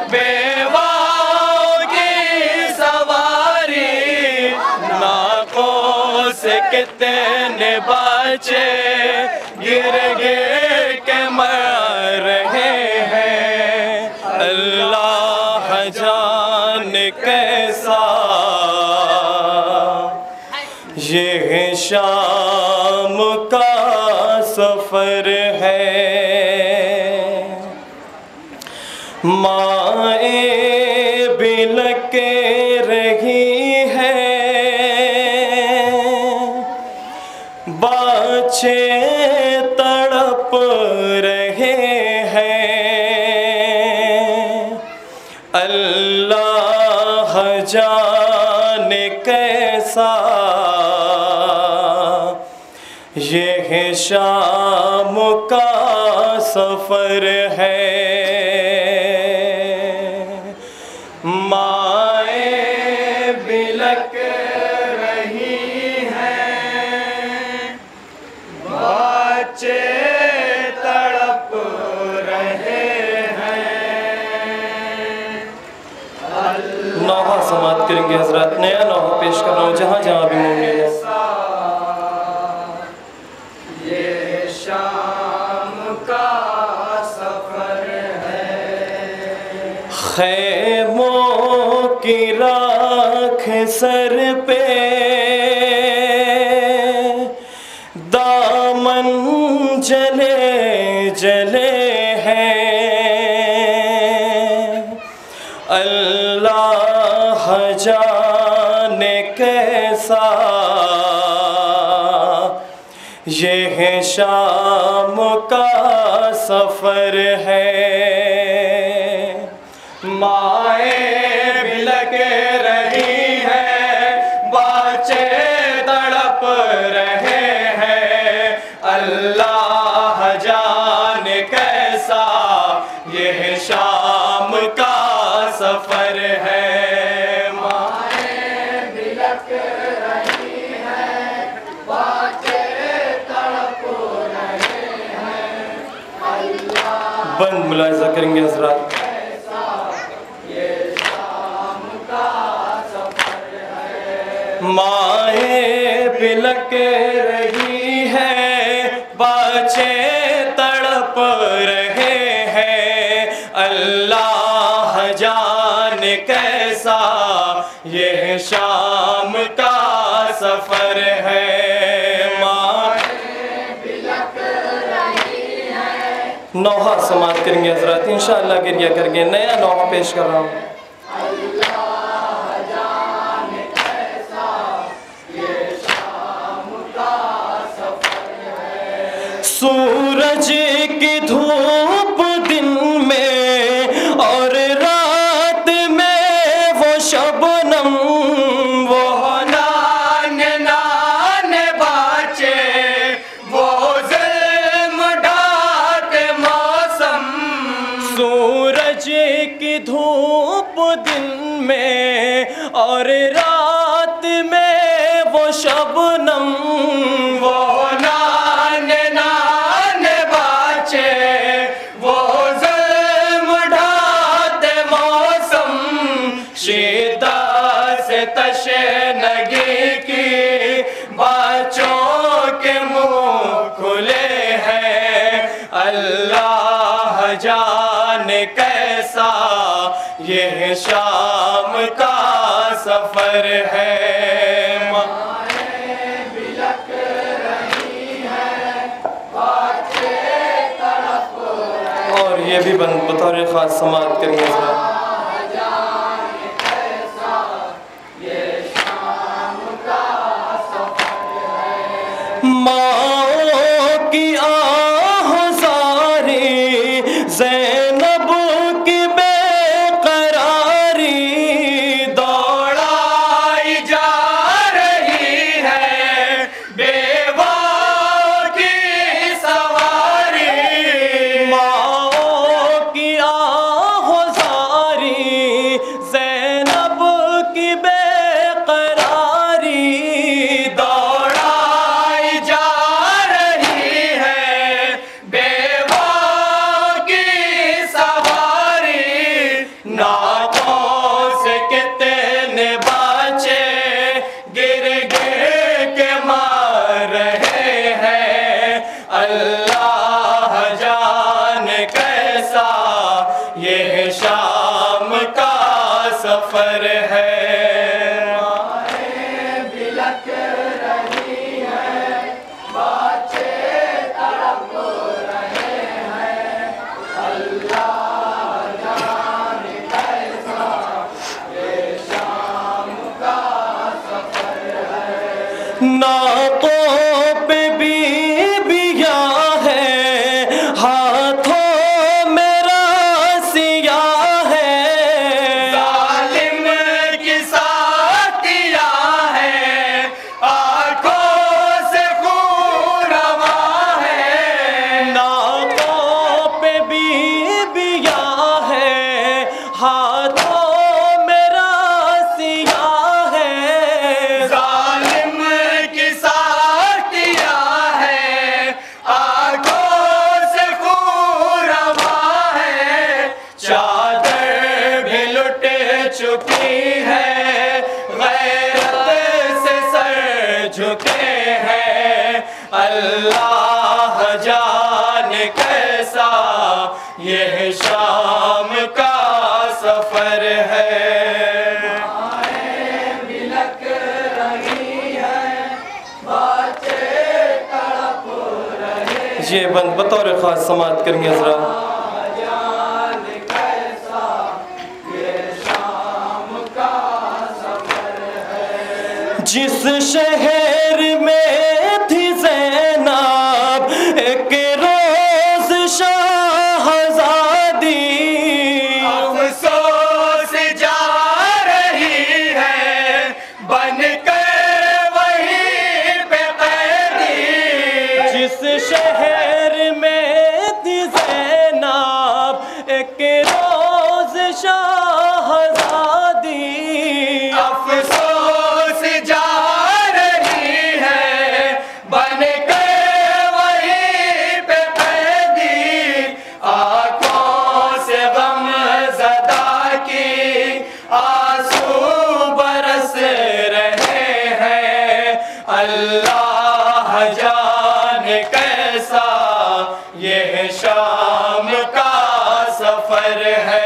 बेवाओं की सवारी, नाकों से कितने बच्चे गिर गिर के मर रहे हैं। अल्लाह जाने कैसा ये शाम का सफर है। माए बिलक रही है, बच्चे तड़प रहे हैं। अल्लाह जाने कैसा ये शाम का सफर है। माए बिलक रही हैं, बच्चे तड़प रहे हैं। नौहा समाप्त करेंगे हजरत। नया नौहा पेश कर रहा हूँ जहाँ जहाँ भी मुमकिन है। खैमों की राख सर पे, दामन जले जले हैं। अल्लाह जाने कैसा ये शाम का सफर है। माए बिलक रही है, बच्चे तड़प रहे हैं। अल्लाह जाने कैसा ये शाम का सफर है। माए बिलक रही है, बच्चे तड़प रहे हैं। अल्लाह बंद मुलाहिजा करेंगे हजरात। माए बिलक रही है, बच्चे तड़प रहे हैं। अल्लाह जाने कैसा ये शाम का सफर है। माए बिलक रही है। नौहा समाप्त करेंगे हजरत इंशाअल्लाह। गिरिया करके नया नौहा पेश कर रहा हूँ। सूरज की धूप दिन में और रात में वो शबनम, वो नाने नाने बच्चे, वो ज़ुल्म ढाक मौसम। सूरज की धूप दिन में और रात में वो शबनम, वो तशनगी की बच्चों के मुंह खुले हैं। अल्लाह जाने कैसा ये शाम का सफर है। माए बिलक रही है, बच्चे तड़प रहे। और ये भी बतौर खास समाप्त करेंगे। माओ की आहुज़ारी, ज़ैनब की बेकरारी, दौड़ाई जा रही है बेवा की सवारी। माओ की आहुज़ारी, सफर है। नाकों पे बीबिया है, हाथों में रस्सियाँ है, जालिम की साथिया है, आँखों से खून रवा है। नाकों पे बीबिया है, हाथों में रस्सियाँ है, जालिम की साथिया है, आँखों से खून रवा है। चादर भी लुट चुकी है, गैरत से सर झुके हैं। अल्लाह जाने कैसा ये शाम का सफर है। ये बंद बतौर खास समात करेंगे हजरा। जिस शहर में थी ज़ैनब एक रोज शाहज़ादी, अफसोस जा रही है बनकर वहीं पे कैदी। जिस शहर में थी ज़ैनब एक रोज शाहज़ादी, अफसोस जा रही है बनकर वहीं पे कैदी। आँखों से गम ज़दा की आंसू बरस रहे हैं। अल्लाह जाने कैसा ये शाम का सफर है।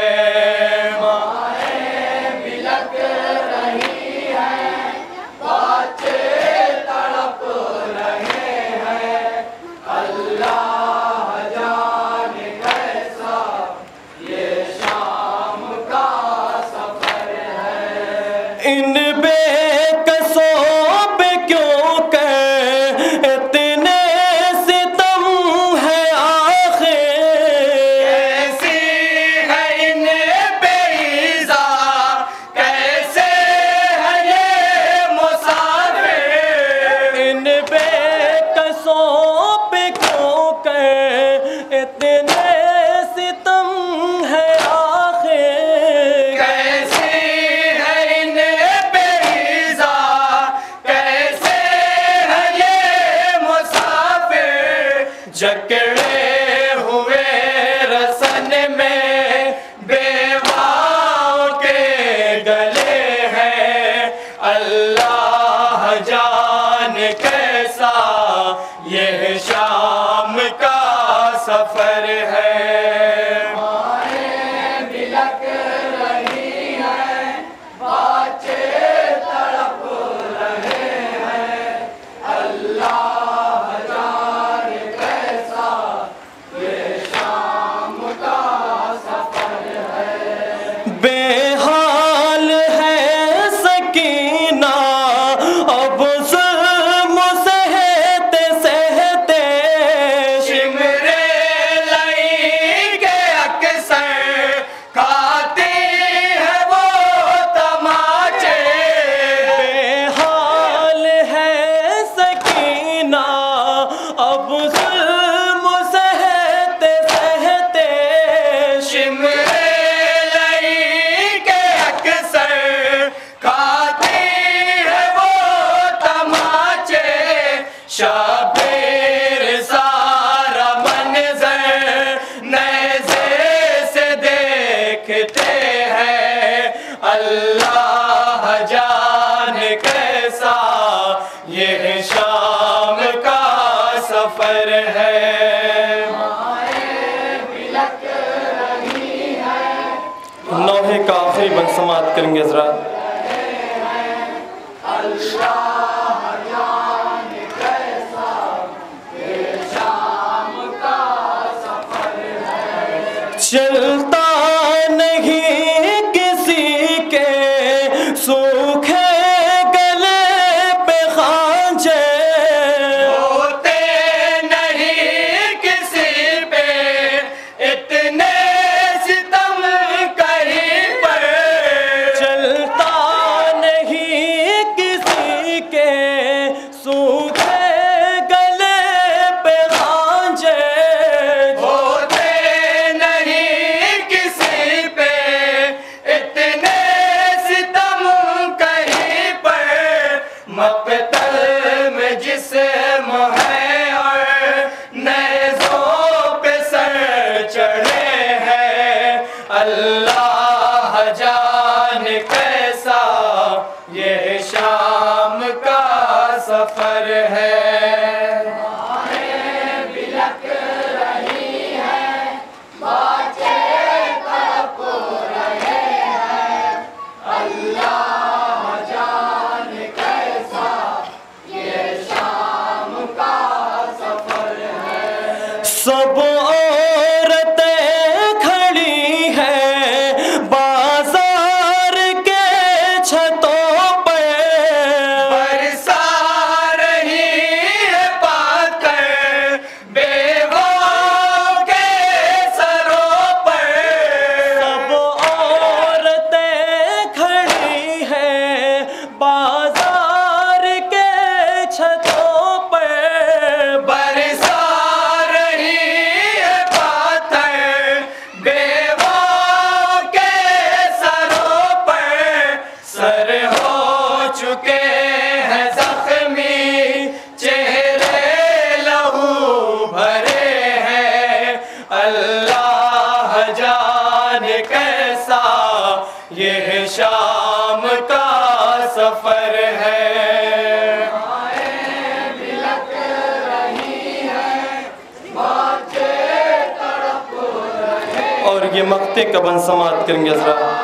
इन बेकसों पे क्यों कर इतने सितम है आखिर, कैसी है इन बेइज़ा, कैसे है ये मुसाफिर। इन बेकसों पे क्यों कर इतने सितम है आखिर, कैसी है इन बेइज़ा, कैसे है ये मुसाफिर। जकड़े हुए रसन में बेवाओं के गले हैं। अल्लाह जाने कैसा ये शाम का सफर है। बेहाल है सकीना अब जुल्म सहते सहते, शिमरे लई के अक्सर खाती है वो तमाचे। बेहाल है सकीना अब जुल्म सहते सहते, शिमरे लई के अक्सर खाती है वो तमाचे। शाबीर सारा मंजर नज़र से देखते हैं। अल्लाह जाने कैसा ये शाम का सफर है। नौहे का आखिरी बंद समात करेंगे हजरात। चलता नहीं किसी के सूखे गले पे खांचे, होते नहीं किसी पे इतने सितम कहीं पर। चलता नहीं किसी के सूखे गले पे खांचे, होते नहीं किसी पे इतने सितम कहीं पर। मक़तल में जिस्म है और नेज़ों पे सर चढ़े हैं। अल्लाह जाने कैसा ये शाम का सफर है। सब औरतें खड़ी हैं बाजार के छतों पे, बरसा रही है पाकर बेवों के सरों पर। सब औरतें खड़ी हैं बाजार के छतों पे, बरसा चुके हैं जख्मी चेहरे लहू भरे हैं। अल्लाह जाने कैसा ये शाम का सफर है। और ये मक्ते का बंद समात करेंगे हजरात।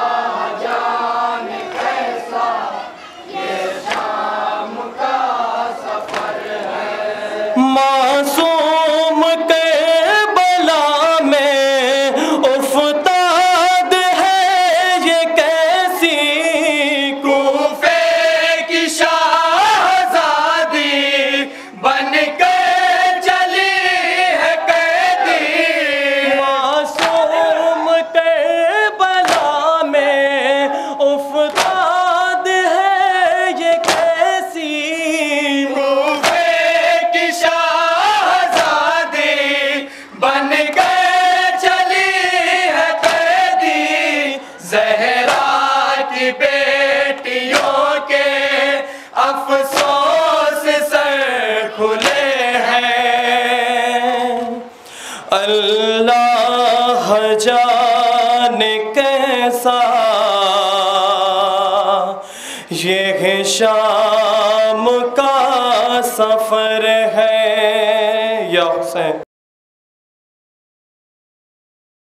मासूम के बला में उफ्ताद है ये कैसी, कूफे की शाहज़ादी बनकर चली है कैदी। मासूम के बला में उफ्ताद है ये कैसी, बनकर चली है कैदी। ज़हरा की बेटियों के अफसोस सर खुले हैं। अल्लाह जाने कैसा ये शाम का सफर है। या हुसैन।